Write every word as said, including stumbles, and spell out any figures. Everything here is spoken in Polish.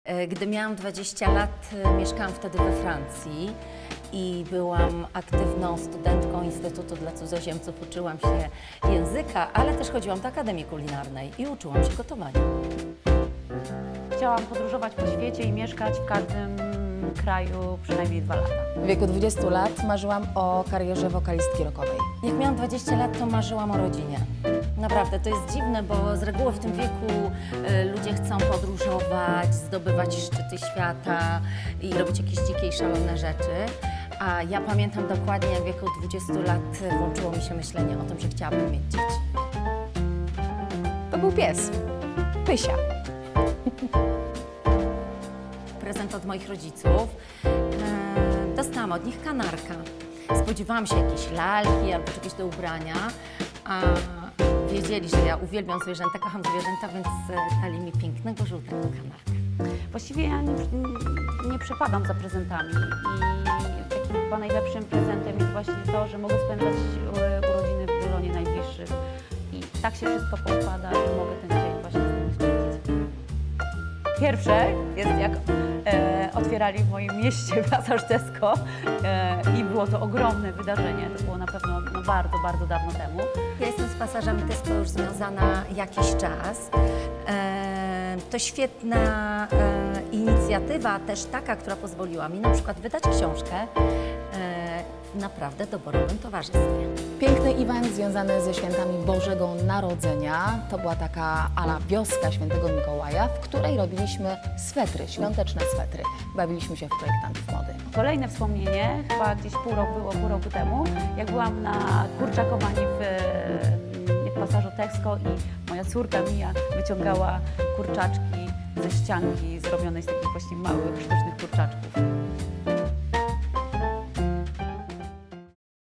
Gdy miałam dwadzieścia lat, mieszkałam wtedy we Francji i byłam aktywną studentką Instytutu dla Cudzoziemców. Uczyłam się języka, ale też chodziłam do Akademii Kulinarnej i uczyłam się gotowania. Chciałam podróżować po świecie i mieszkać w każdym kraju przynajmniej dwa lata. W wieku dwudziestu lat marzyłam o karierze wokalistki rockowej. Jak miałam dwadzieścia lat, to marzyłam o rodzinie. Naprawdę, to jest dziwne, bo z reguły w tym wieku y, ludzie chcą podróżować, zdobywać szczyty świata i robić jakieś dzikie i szalone rzeczy. A ja pamiętam dokładnie, jak w wieku dwudziestu lat włączyło mi się myślenie o tym, że chciałabym mieć dzieci. To był pies. Pysia. Prezent od moich rodziców. E, dostałam od nich kanarka. Spodziewałam się jakiejś lalki albo czegoś do ubrania, a wiedzieli, że ja uwielbiam zwierzęta, kocham zwierzęta, więc dali mi pięknego, żółtego kanarka. Właściwie ja nie, nie przepadam za prezentami i takim chyba najlepszym prezentem jest właśnie to, że mogę spędzać urodziny w gronie najbliższych i tak się wszystko poukłada, że mogę ten dzień właśnie z nimi spędzić. Pierwsze jest jak e, otwierali w moim mieście Plaza Tesco e, i było to ogromne wydarzenie, to było na pewno no, bardzo, bardzo dawno temu. Ja jestem z pasażami Tesco już związana jakiś czas. E, to świetna e, inicjatywa, też taka, która pozwoliła mi na przykład wydać książkę e, w naprawdę doborowym towarzystwie. Piękny event związany ze świętami Bożego Narodzenia. To była taka ala wioska Świętego Mikołaja, w której robiliśmy swetry, świąteczne swetry. Bawiliśmy się w projektantów mody. Kolejne wspomnienie, chyba gdzieś pół roku było, pół roku temu, jak byłam na kurczakowani w, w pasażu Tesco i moja córka Mia wyciągała kurczaczki ze ścianki zrobionej z takich właśnie małych, sztucznych kurczaczków.